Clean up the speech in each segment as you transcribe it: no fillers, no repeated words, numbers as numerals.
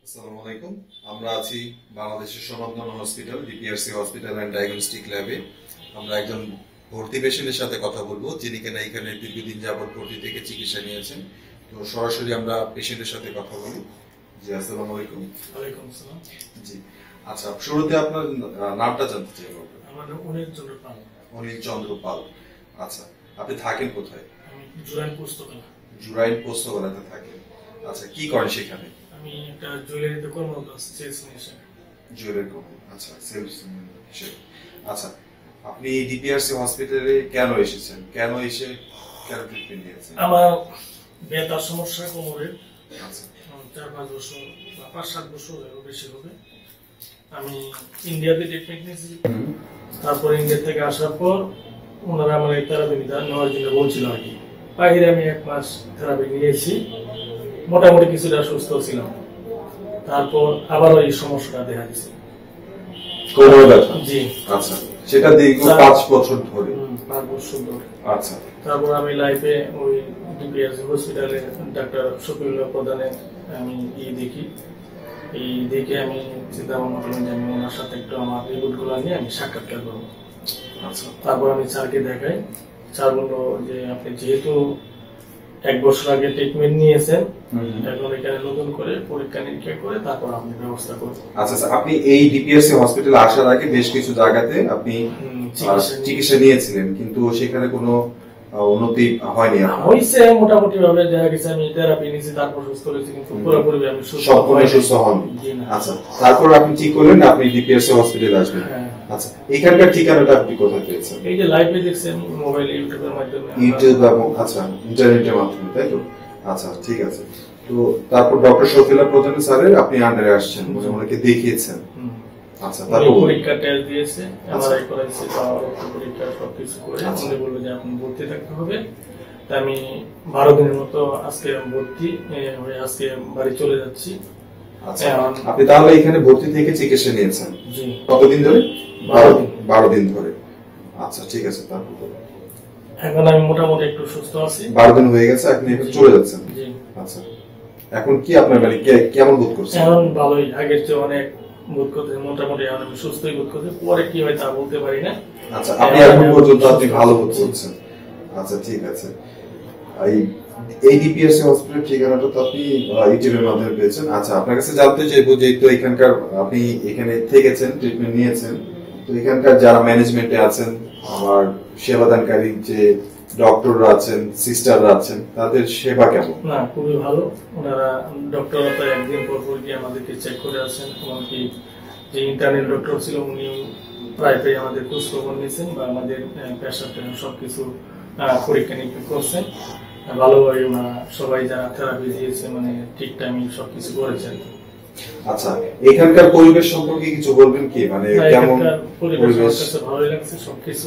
আসসালামু আলাইকুম। আমরা আছি বাংলাদেশের স্বনামধন্য hospital DPRC hospital and diagnostic ল্যাবে। আমরা একজন ভর্তি পেশেন্টের সাথে কথা বলবো, যিনি কিনা এখানে দীর্ঘদিন যাবৎ ভর্তি থেকে চিকিৎসা নিয়েছেন। তো সরাসরি আমরা পেশেন্টের সাথে কথা বলি। জি, আসসালামু আলাইকুম। ওয়ালাইকুম আসসালাম। জি, আচ্ছা, শুরুতে আপনার নামটা জানতে চাই। আমার নাম অনিল চন্দ্র পাল। অনিল চন্দ্র পাল। আচ্ছা, আপনি থাকেন কোথায়? আমি জুরাইন পুস্তকালয়। জুরাইন পোস্তগোলাতে থাকেন। আচ্ছা, কি করেন সেখানে? আমি একটা জুয়েলারিতে কর্মরত আছি, সেলসম্যান হিসেবে। জুয়েলারি কোম্পানি, আচ্ছা, সেলসম্যান হিসেবে। আচ্ছা, আপনি ডিপিআরসি হসপিটালে কেন এসেছেন? কেন এসে কেন ট্রিটমেন্ট নিয়েছেন? আমার ব্যথার সমস্যা কোমরের। আচ্ছা, 4-5 বছর বা 5-7 বছর বেশি হবে। আমি ইন্ডিয়াতে ট্রিটমেন্ট নিয়েছি। তারপর ইন্ডিয়া থেকে আসার পর ওনারা আমার এই থেরাপি নেওয়ার জন্য বলছিল আর কি। বাইরে আমি 1 মাস থেরাপি নিয়েছি, মোটামুটি কিছুটা সুস্থ ছিলাম। তারপর আবার ওই সমস্যাটা দেখা দিচ্ছে। কোমর ব্যথা? জি। আচ্ছা, সেটা দীর্ঘ 5 বছর ধরে? 5 বছর ধরে। আচ্ছা। তারপর আমি লাইফে ওই ডিপিআরসি হসপিটালে ডাক্তার শফিউল্লাহ প্রধানে আমি দেখি। এই দেখে আমি চিন্তা ভাবনা করলাম যে আমি ওনার সাথে একটু আমার রিপোর্টগুলো নিয়ে আমি সাক্ষাৎকার করবো। আচ্ছা। তারপর আমি স্যারকে দেখাই। স্যার বললো যে আপনি যেহেতু 1 বছর আগে ট্রিটমেন্ট নিয়েছেন, এখন এখানে নতুন করে পরীক্ষা নিরীক্ষা করে তারপর আপনি ব্যবস্থা করবেন। আচ্ছা স্যার, আপনি এই ডিপিআরসি হসপিটালে আসার আগে বেশ কিছু জায়গাতে আপনি চিকিৎসা নিয়েছিলেন, কিন্তু সেখানে কোনো উন্নতি হয়নি? হইছে মোটামুটি ভাবে, দেখা গেছে আমি থেরাপি নিয়েছি, তারপর সুস্থ হয়েছি, কিন্তু পুরোপুরি আমি সম্পূর্ণ সুস্থ হননি। আচ্ছা, তারপর আপনি ঠিক করলেন আপনি ডিপিআরসি হসপিটালে আসবেন। আচ্ছা, এখানকার ঠিকানাটা আপনি কোথায় পেয়েছেন? এই যে লাইভে দেখছেন মোবাইলে, ইউটিউবের মাধ্যমে। ইউটিউব এবং আচ্ছা ইন্টারনেটের মাধ্যমে, তাই তো? আচ্ছা, ঠিক আছে। তো তারপর ডক্টর শফিউল্লাহ প্রধান স্যারের আপনি আন্ডারে আসছেন, ওনাকে দেখিয়েছেন। আচ্ছা, তারপর পরীক্ষা টেস্ট দিয়েছে, এমআরআই করাইছে, পাওয়ার পরীক্ষা সবকিছু করে উনি বলল যে আপনি ভর্তি থাকতে হবে। তা আমি 12 দিনের মতো আজকে ভর্তি হয়ে আজকে বাড়ি চলে যাচ্ছি। আচ্ছা, আপনি তাহলে এখানে ভর্তি থেকে চিকিৎসা নিয়েছেন? জি। কতদিন ধরে? 12 দিন ধরে। আচ্ছা, ঠিক আছে। তারপর এখন আমি মোটামুটি একটু সুস্থ আছি। 12 দিন হয়ে গেছে, আপনি এখন চলে যাচ্ছেন? জি। আচ্ছা, এখন কি আপনার মানে কেমন বোধ করছেন? এখন ভালোই, আগের চেয়ে অনেক বোধ করতে, মোটামুটি এখন আমি সুস্থই বোধ করতে। পরে কি হয় তা বলতে পারি না। আচ্ছা, আপনি এখন পর্যন্ত আপনি ভালো বোধ করছেন? আচ্ছা, ঠিক আছে। এই ডিপিআরসি হসপিটাল ঠিকানাটা তো আপনি ইউটিউবের মাধ্যমে পেয়েছেন। আচ্ছা, আপনার কাছে জানতে চাইবো, যেহেতু এখানকার আপনি এখানে থেকেছেন, ট্রিটমেন্ট নিয়েছেন, তো এখানকার যারা ম্যানেজমেন্টে আছেন, আমার সেবাদানকারী যে ডক্টররা আছেন, সিস্টাররা আছেন, তাদের সেবা কেমন? না, খুবই ভালো। ওনারা ডক্টররা তো একদিন পর পর গিয়ে আমাদেরকে চেক করে আছেন। এমনকি যে ইন্টারনেট ডক্টর ছিল উনি প্রায় আমাদের খোঁজ খবর নিয়েছেন বা আমাদের প্রেশার সবকিছু পরীক্ষা নিরীক্ষা করছেন ভালোভাবে। ওনারা সবাই যারা থেরাপি দিয়েছে মানে ঠিক টাইমে সবকিছু করেছেন। আচ্ছা, এখানকার পরিবেশ সম্পর্কে কিছু বলবেন কি? মানে কেমন পরিবেশ? আমার কাছে ভালোই লাগছে সবকিছু।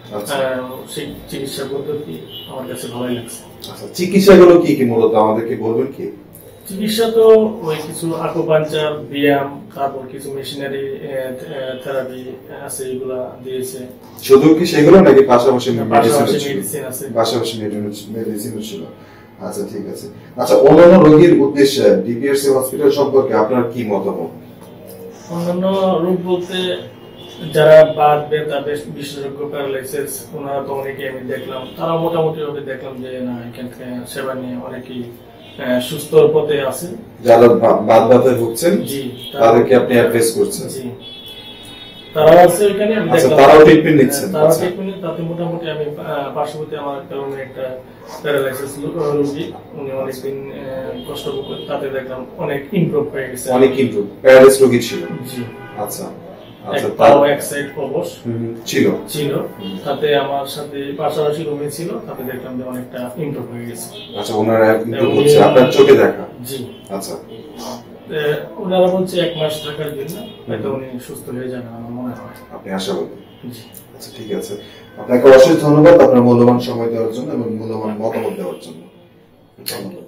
চিকিৎসা পদ্ধতি আমার কাছে ভালোই লাগছে। আচ্ছা, চিকিৎসাগুলো কি কি মূলত আমাদেরকে বলবেন কি? চিকিৎসা তো ওই কিছু আকুপাঞ্চার, ব্যায়াম, তারপর কিছু মেশিনারি থেরাপি আছে, এগুলা দিয়েছে। শুধু কি সেগুলো নাকি পাশাপাশি মেডিসিন আছে? পাশাপাশি মেডিসিন ছিল। আচ্ছা, ঠিক আছে। আচ্ছা, অন্যান্য রোগীর উদ্দেশ্যে ডিপিআরসি হসপিটাল সম্পর্কে আপনার কি মতামত? অন্যান্য রোগ বলতে যারা বাত ব্যথা বিশেষজ্ঞ প্যারালাইসিস, ওনারা তো অনেকে আমি দেখলাম, তারা মোটামুটি ভাবে দেখলাম যে না, এখান থেকে সেবা নিয়ে অনেকেই সুস্থ পথে আছে। যারা বাত ব্যথায় ভুগছেন, জি, তাদেরকে আপনি অ্যাডভাইস করছেন? জি, তারা আছে এখানে, আমি দেখলাম তারাও ট্রিটমেন্ট নিচ্ছেন। তারা ট্রিটমেন্ট, তাতে মোটামুটি আমি পার্শ্ববর্তী আমার একটা প্যারালাইসিস রোগী, উনি অনেকদিন কষ্ট করতেন, তাতে দেখলাম অনেক ইমপ্রুভ হয়ে গেছে। অনেক ইমপ্রুভ? প্যারালাইসিস রোগী ছিল? জি। আচ্ছা, আচ্ছা, তাও এক সাইড অবশ ছিল, তাতে আমার সাথে পাশাপাশি রুমে ছিল, তাতে দেখলাম যে অনেকটা ইমপ্রুভ হয়ে গেছে। আচ্ছা, ওনারা ইমপ্রুভ হচ্ছে আপনার চোখে দেখা? জি। আচ্ছা, ওনারা বলছে 1 মাস থাকার জন্য, হয়তো উনি সুস্থ হয়ে যাবেন আমার মনে হয়। আপনি আশাবাদী? জি। আচ্ছা, ঠিক আছে। আপনাকে অশেষ ধন্যবাদ আপনার মূল্যবান সময় দেওয়ার জন্য এবং মূল্যবান মতামত দেওয়ার জন্য। ধন্যবাদ।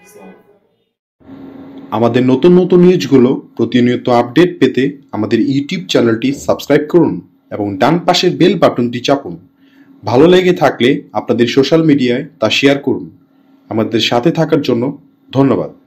আমাদের নতুন নতুন নিউজগুলো প্রতিনিয়ত আপডেট পেতে আমাদের ইউটিউব চ্যানেলটি সাবস্ক্রাইব করুন এবং ডান পাশের বেল বাটনটি চাপুন। ভালো লেগে থাকলে আপনাদের সোশ্যাল মিডিয়ায় তা শেয়ার করুন। আমাদের সাথে থাকার জন্য ধন্যবাদ।